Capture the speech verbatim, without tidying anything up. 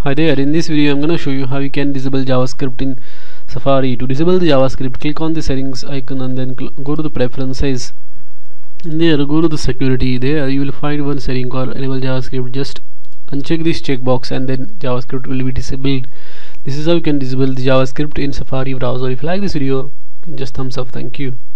Hi there, in this video I'm going to show you how you can disable JavaScript in Safari. To disable the JavaScript, click on the settings icon and then go to the preferences. And there go to the security. There you will find one setting called enable JavaScript. Just uncheck this checkbox and then JavaScript will be disabled. This is how you can disable the JavaScript in Safari browser. If you like this video, just thumbs up. Thank you.